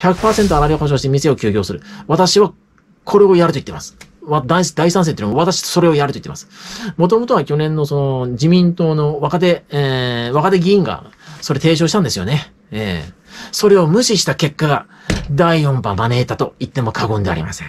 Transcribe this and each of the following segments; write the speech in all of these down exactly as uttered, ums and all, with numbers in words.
ひゃくパーセント 粗利を保証して店を休業する。私はこれをやると言ってます。わ大大賛成っていうのは私それをやると言ってます。もともとは去年のその自民党の若手、えー、若手議員がそれ提唱したんですよね。えー、それを無視した結果がだいよん波招いたと言っても過言でありません。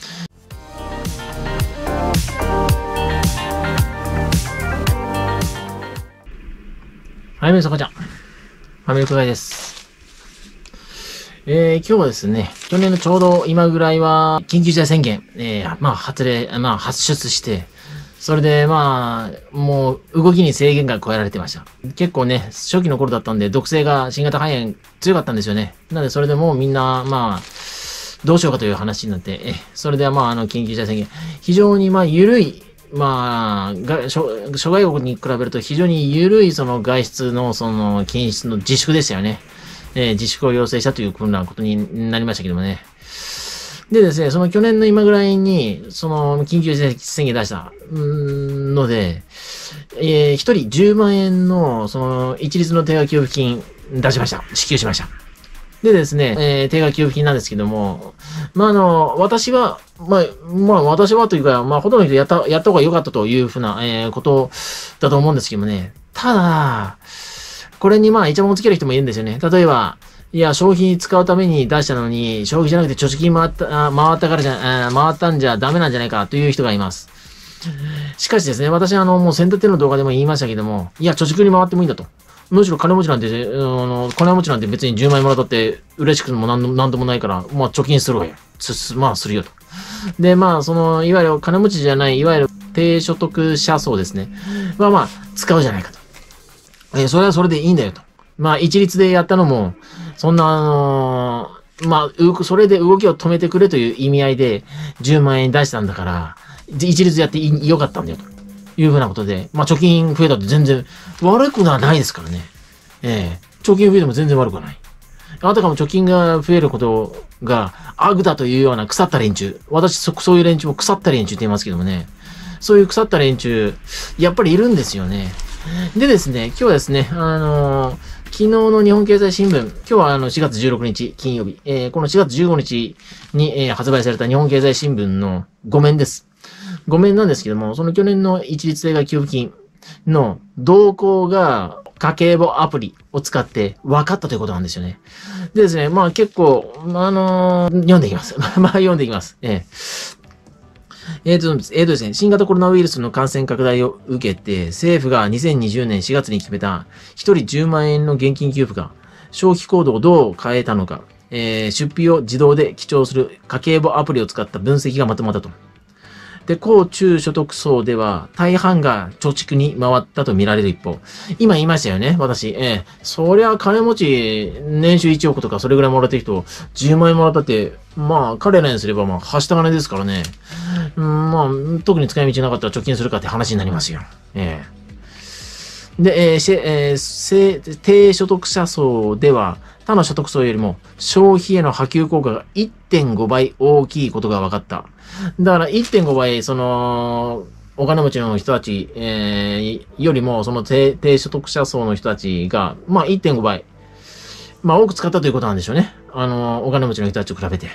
はい、皆さんこんにちは。ファミリークガイです。えー、今日はですね、去年のちょうど今ぐらいは、緊急事態宣言、えー、まあ、発令、まあ、発出して、それで、まあ、もう、動きに制限が加えられてました。結構ね、初期の頃だったんで、毒性が新型肺炎強かったんですよね。なので、それでもうみんな、まあ、どうしようかという話になって、え、それではまあ、あの、緊急事態宣言、非常にまあ、緩い、まあ、が、諸外国に比べると非常に緩いその外出のその禁止の自粛でしたよね。えー、自粛を要請したというふうなことになりましたけどもね。でですね、その去年の今ぐらいに、その緊急事態宣言出したので、えー、一人じゅうまんえんのその一律の定額給付金出しました。支給しました。でですね、えー、定額給付金なんですけども、まあ、あの、私は、まあ、まあ、私はというか、まあ、ほとんどの人やった、やった方が良かったというふうな、えー、ことだと思うんですけどもね。ただ、これにまあ、イチャモンをつける人もいるんですよね。例えば、いや、消費に使うために出したのに、消費じゃなくて貯蓄に回った、回ったからじゃ、回ったんじゃダメなんじゃないかという人がいます。しかしですね、私はあの、もう先立ての動画でも言いましたけども、いや、貯蓄に回ってもいいんだと。むしろ金持ちなんて、あの、金持ちなんて別にじゅうまんえんもらったって嬉しくもなんともなんともないから、まあ貯金するわよ。す、まあするよと。で、まあ、その、いわゆる金持ちじゃない、いわゆる低所得者層ですね。まあまあ、使うじゃないかと。えー、それはそれでいいんだよと。まあ、一律でやったのも、そんな、あのー、まあ、それで動きを止めてくれという意味合いで、じゅうまんえん出したんだから、一律やってよかったんだよと。いうふうなことで、まあ、貯金増えたって全然悪くはないですからね。ええー、貯金増えても全然悪くはない。あたかも貯金が増えることが悪だというような腐った連中。私、そ、そういう連中も腐った連中って言いますけどもね。そういう腐った連中、やっぱりいるんですよね。でですね、今日はですね、あのー、昨日の日本経済新聞、今日はあのしがつじゅうろくにち金曜日、えー、このしがつじゅうごにちに、えー、発売された日本経済新聞のご面です。ご面なんですけども、その去年の一律定額給付金の動向が家計簿アプリを使って分かったということなんですよね。でですね、まあ結構、あのー、読んでいきます。まあ読んでいきます。えーえーと、えーとですね、新型コロナウイルスの感染拡大を受けて、政府がにせんにじゅうねんしがつに決めたひとりじゅうまんえんの現金給付が消費行動をどう変えたのか、えー、出費を自動で記帳する家計簿アプリを使った分析がまとまったと。で、高中所得層では大半が貯蓄に回ったと見られる一方、今言いましたよね、私。ええ、そりゃ金持ち、年収いちおくとかそれぐらいもらってる人、じゅうまんえんもらったって、まあ、彼らにすればまあ、はした金ですからね。うん、まあ、特に使い道なかったら貯金するかって話になりますよ。ええ。で、えーえー、低所得者層では、他の所得層よりも消費への波及効果が いってんごばい大きいことが分かった。だから いってんごばい、その、お金持ちの人たち、えー、よりも、その低、低所得者層の人たちが、まあ いってんごばい、まあ多く使ったということなんでしょうね。あの、お金持ちの人たちと比べて。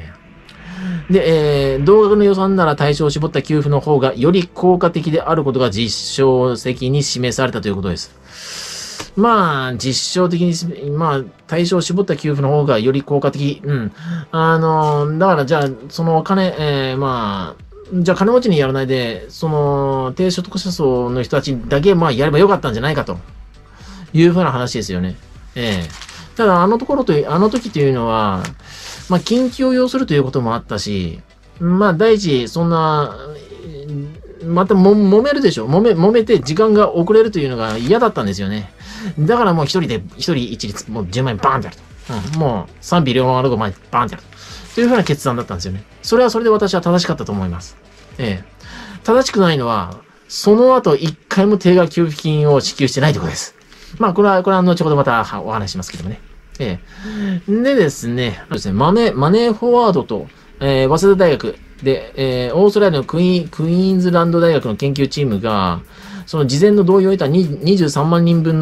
で、えー、同額の予算なら対象を絞った給付の方がより効果的であることが実証的に示されたということです。まあ、実証的に、まあ、対象を絞った給付の方がより効果的。うん。あの、だからじゃあ、そのお金、えー、まあ、じゃあ金持ちにやらないで、その、低所得者層の人たちだけ、まあ、やればよかったんじゃないかというふうな話ですよね。ええー。ただ、あのところという、あの時というのは、まあ、緊急を要するということもあったし、まあ、第一、そんな、またも、揉めるでしょ。揉め、揉めて時間が遅れるというのが嫌だったんですよね。だからもう一人で、一人一律、もうじゅうまんえんバーンってやると。うん、もう賛否両論あるご前バーンってやると。というふうな決断だったんですよね。それはそれで私は正しかったと思います。ええ。正しくないのは、その後一回も定額給付金を支給してないということです。まあ、これは、これは後ほどまたお話ししますけどもね。ええ。でですね、ですね、マネー、マネーフォワードと、えー、早稲田大学で、えー、オーストラリアのクイーン、クイーンズランド大学の研究チームが、その事前の同意を得たにじゅうさんまんにんぶんの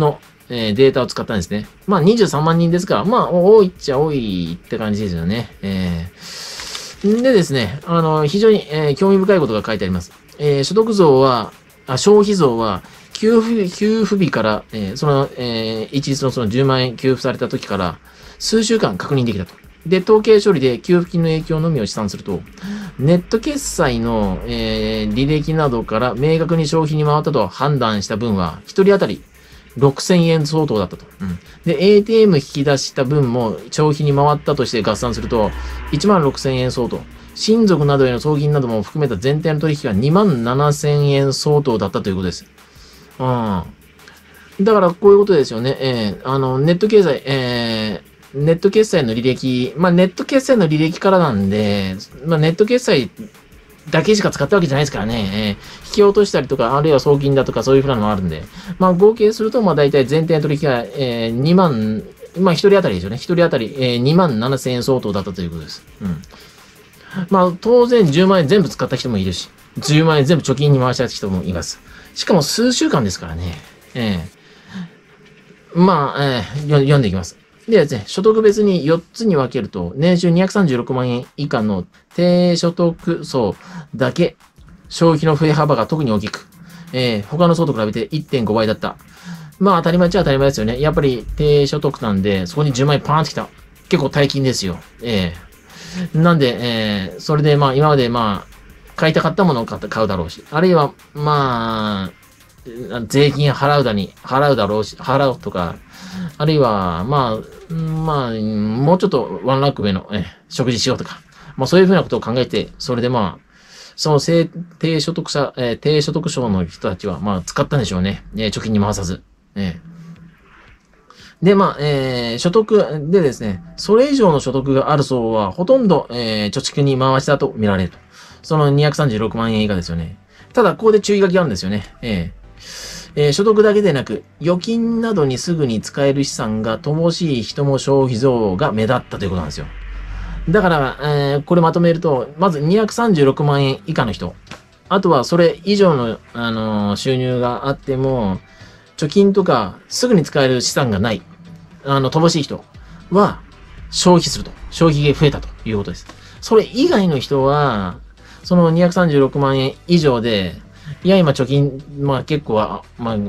えー、データを使ったんですね。まあにじゅうさんまんにんですから、まあ多いっちゃ多いって感じですよね。えー、でですね、あの、非常に、えー、興味深いことが書いてあります。えー、所得増は、あ消費増は、給付、給付日から、えー、その、えー、一律のそのじゅうまんえん給付された時から、数週間確認できたと。で、統計処理で給付金の影響のみを試算すると、ネット決済の、えー、履歴などから明確に消費に回ったと判断した分は、一人当たりろくせんえん相当だったと。うん、で、エーティーエム 引き出した分も消費に回ったとして合算すると、いちまんろくせんえん相当。親族などへの送金なども含めた全体の取引がにまんななせんえん相当だったということです。うん。だからこういうことですよね。えー、あの、ネット経済、えー、ネット決済の履歴、まあネット決済の履歴からなんで、まあネット決済だけしか使ったわけじゃないですからね、えー、引き落としたりとか、あるいは送金だとかそういうふうなのもあるんで、まあ合計すると、まあ大体全体の取引が、えー、にまん、まあ一人当たりですよね。一人当たり、えー、にまんななせんえん相当だったということです。うん。まあ当然じゅうまんえん全部使った人もいるし、じゅうまんえん全部貯金に回した人もいます。しかも数週間ですからね。えー、まあ、えー、読んでいきます。でですね、所得別によっつに分けると、年収にひゃくさんじゅうろくまんえん以下の低所得層だけ、消費の増え幅が特に大きく、えー、他の層と比べて いってんごばいだった。まあ当たり前っちゃ当たり前ですよね。やっぱり低所得なんで、そこにじゅうまんえんパーンってきた。結構大金ですよ。えー、なんで、えー、それでまあ今までまあ、買いたかったものを買うだろうし、あるいはまあ、税金払うだに、払うだろうし、払うとか、あるいは、まあ、まあ、もうちょっとワンランク上の、え、食事しようとか、まあそういうふうなことを考えて、それでまあ、その低低所得者、えー、低所得層の人たちは、まあ使ったんでしょうね。えー、貯金に回さず。えー、で、まあ、えー、所得でですね、それ以上の所得がある層は、ほとんど、えー、貯蓄に回したと見られると。そのにひゃくさんじゅうろくまんえん以下ですよね。ただ、ここで注意書きがあるんですよね。えーえー、所得だけでなく、預金などにすぐに使える資産が乏しい人も消費増が目立ったということなんですよ。だから、えー、これまとめると、まずにひゃくさんじゅうろくまんえん以下の人、あとはそれ以上の、あのー、収入があっても、貯金とかすぐに使える資産がない、あの、乏しい人は消費すると。消費が増えたということです。それ以外の人は、そのにひゃくさんじゅうろくまんえん以上で、いや、今貯金、まあ結構は、まあ、うん、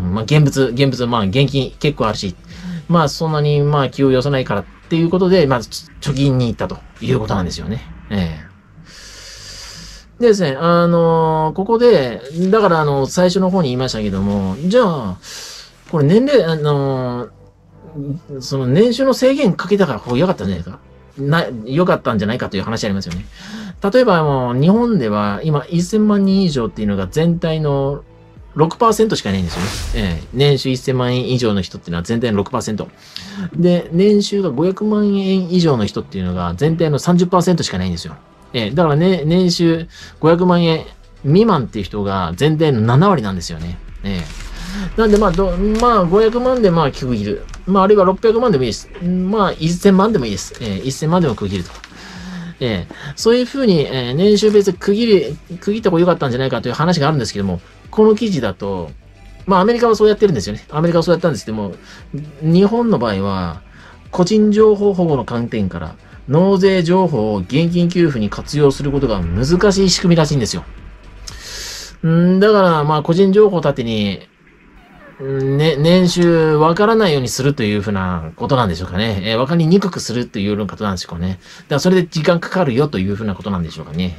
まあ現物、現物、まあ現金結構あるし、まあそんなにまあ気を寄せないからっていうことで、まず貯金に行ったということなんですよね。ええ。でですね、あのー、ここで、だからあの、最初の方に言いましたけども、じゃあ、これ年齢、あのー、その年収の制限かけた方が良かったんじゃないですかな、良かったんじゃないかという話ありますよね。例えばもう日本では今せんまんにん以上っていうのが全体の ろくパーセント しかいないんですよね。ええ、年収せんまんえん以上の人っていうのは全体の ろくパーセント。で、年収がごひゃくまんえん以上の人っていうのが全体の さんじゅっパーセント しかないんですよ。ええ、だからね、年収ごひゃくまんえん未満っていう人が全体のななわりなんですよね。ええ。なんでまあ、ど、まあごひゃくまんでまあ区切る。まああるいはろっぴゃくまんでもいいです。まあせんまんでもいいです。ええ、せんまんでも区切ると。ええ、そういうふうに、えー、年収別で区切り、区切った方が良かったんじゃないかという話があるんですけども、この記事だと、まあアメリカはそうやってるんですよね。アメリカはそうやったんですけども、日本の場合は、個人情報保護の観点から、納税情報を現金給付に活用することが難しい仕組みらしいんですよ。んだから、まあ個人情報を盾に、ね、年収わからないようにするというふうなことなんでしょうかね。えー、わかりにくくするというようなことなんでしょうかね。だからそれで時間かかるよというふうなことなんでしょうかね。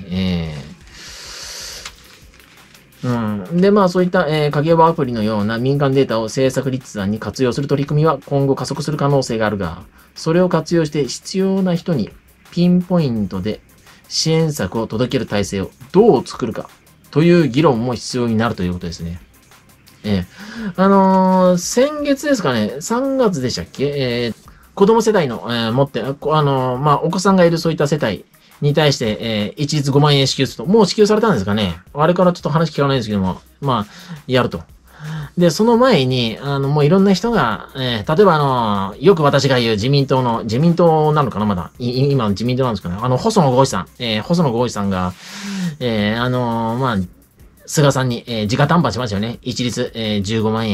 えー、うん。で、まあそういった、えー、家計簿アプリのような民間データを政策立案に活用する取り組みは今後加速する可能性があるが、それを活用して必要な人にピンポイントで支援策を届ける体制をどう作るかという議論も必要になるということですね。ええ。あのー、先月ですかね、さんがつでしたっけえー、子供世帯の、えー、持って、あのー、まあ、お子さんがいるそういった世帯に対して、えー、一律ごまんえん支給すると、もう支給されたんですかねあれからちょっと話聞かないんですけども、まあ、やると。で、その前に、あの、もういろんな人が、えー、例えばあのー、よく私が言う自民党の、自民党なのかなまだ。い今の自民党なんですかねあの、細野豪志さん、えー、細野豪志さんが、えー、あのー、まあ、菅さんに、えー、直談判しましたよね。一律、えー、じゅうごまんえん、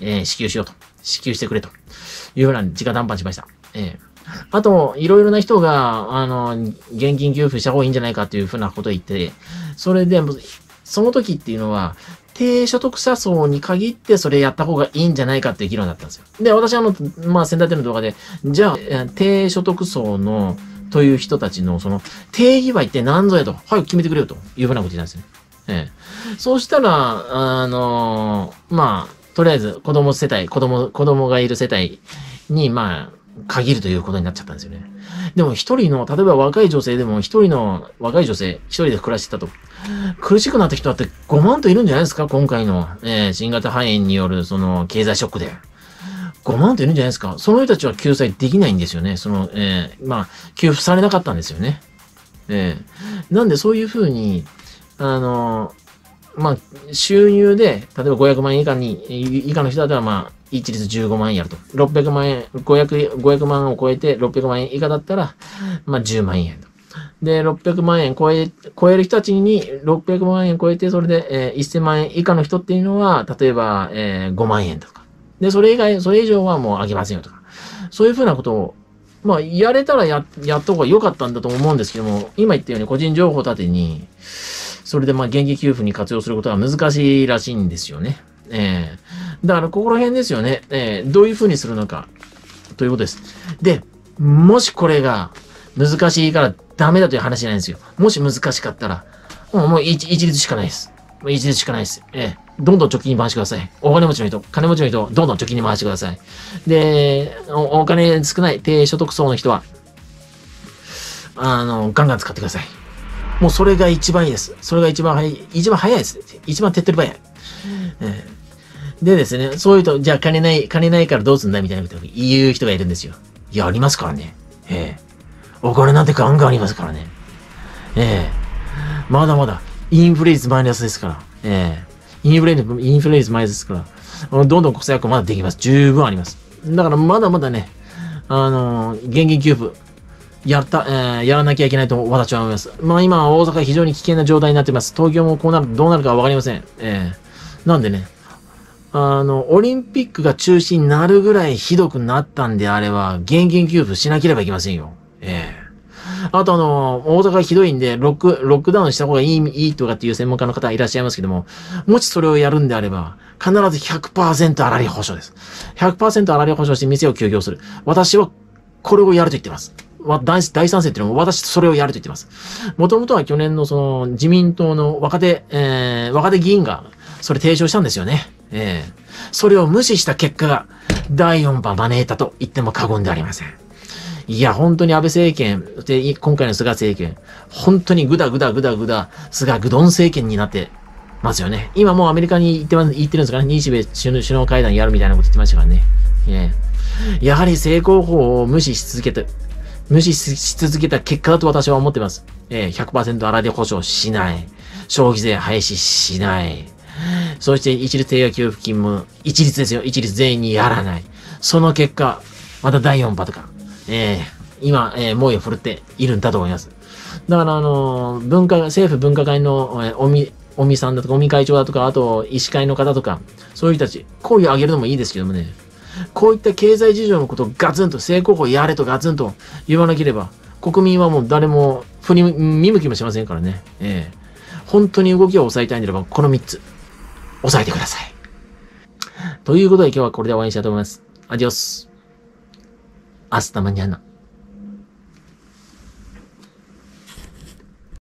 えー、支給しようと。支給してくれと。いうふうな直談判しました。えーあと、いろいろな人が、あの、現金給付した方がいいんじゃないかっていうふうなことを言って、それで、その時っていうのは、低所得者層に限ってそれやった方がいいんじゃないかっていう議論だったんですよ。で、私はあの、まあ、先立ての動画で、じゃあ、低所得層の、という人たちの、その、定義は一体何ぞやと、はい、決めてくれよというふうなこと言ったんですよ。ええ。そうしたら、あの、まあ、とりあえず、子供世帯、子供、子供がいる世帯に、まあ、限るということになっちゃったんですよね。でも一人の、例えば若い女性でも一人の若い女性、一人で暮らしてたと。苦しくなった人だってごまんといるんじゃないですか今回の、えー、新型肺炎によるその経済ショックで。ごまんといるんじゃないですかその人たちは救済できないんですよね。その、えー、まあ、給付されなかったんですよね。えー、なんでそういうふうに、あの、まあ、収入で、例えばごひゃくまん円以下に、以下の人だったらまあ、一律じゅうごまん円やると。ろっぴゃくまん円、ごひゃく、ごひゃくまんを超えてろっぴゃくまん円以下だったら、まあじゅうまん円と。で、ろっぴゃくまん円超え、超える人たちに、ろっぴゃくまん円超えて、それで、えー、せんまん円以下の人っていうのは、例えば、えー、ごまん円とか。で、それ以外、それ以上はもうあげませんよとか。そういうふうなことを、まあ、やれたらや、やった方が良かったんだと思うんですけども、今言ったように個人情報盾に、それでまあ、現金給付に活用することは難しいらしいんですよね。ええー。だから、ここら辺ですよね。ええー、どういうふうにするのか、ということです。で、もしこれが難しいからダメだという話じゃないんですよ。もし難しかったら、もう、もう一、一律しかないです。もう一律しかないです。ええー。どんどん貯金に回してください。お金持ちの人、金持ちの人、どんどん貯金に回してください。で、お、お金少ない低所得層の人は、あの、ガンガン使ってください。もうそれが一番いいです。それが一番早い、一番早いです。一番手っ取り早い。えー、でですね、そういうと、じゃあ金ない、金ないからどうすんだみたいなことを言う人がいるんですよ。いや、ありますからね。えー、お金なんてガンガンありますからね。えー、まだまだ、インフレ率マイナスですから。えー、インフレ率、インフレ率マイナスですから。どんどん国債発行まだできます。十分あります。だからまだまだね、あのー、現金給付、やった、えー、やらなきゃいけないと私は思います。まあ今、大阪非常に危険な状態になっています。東京もこうなるとどうなるかわかりません。えー、なんでね、あの、オリンピックが中止になるぐらいひどくなったんであれば、現金給付しなければいけませんよ。ええー。あとあの、大阪ひどいんで、ロック、ロックダウンした方がいい、いいとかっていう専門家の方いらっしゃいますけども、もしそれをやるんであれば、必ず ひゃくパーセント 粗利保証です。ひゃくパーセント 粗利保証して店を休業する。私はこれをやると言ってます。大、大賛成っていうのも私それをやると言ってます。もともとは去年のその自民党の若手、えー、若手議員がそれ提唱したんですよね。えー、それを無視した結果がだいよん波招いたと言っても過言でありません。いや、本当に安倍政権、で、今回の菅政権、本当にグダグダグダグダ、菅グドン政権になってますよね。今もうアメリカに行ってます、行ってるんですかね。日米首脳会談やるみたいなこと言ってましたからね。えー、やはり成功法を無視し続けて、無視し続けた結果だと私は思っています。えー、ひゃくパーセント 粗利保証しない。消費税廃止しない。そして一律定額給付金も一律ですよ。一律全員にやらない。その結果、まただいよん波とか、えー、今、えー、猛威を振るっているんだと思います。だから、あのー、文化、政府分科会の、えー、尾身、尾身さんだとか、尾身会長だとか、あと、医師会の方とか、そういう人たち、声を上げるのもいいですけどもね、こういった経済事情のことをガツンと、正攻法やれとガツンと言わなければ、国民はもう誰も振り見向きもしませんからね。ええー、本当に動きを抑えたいんであれば、このみっつ、抑えてください。ということで今日はこれで終わりにしたいと思います。アディオス。アスタマニャナ。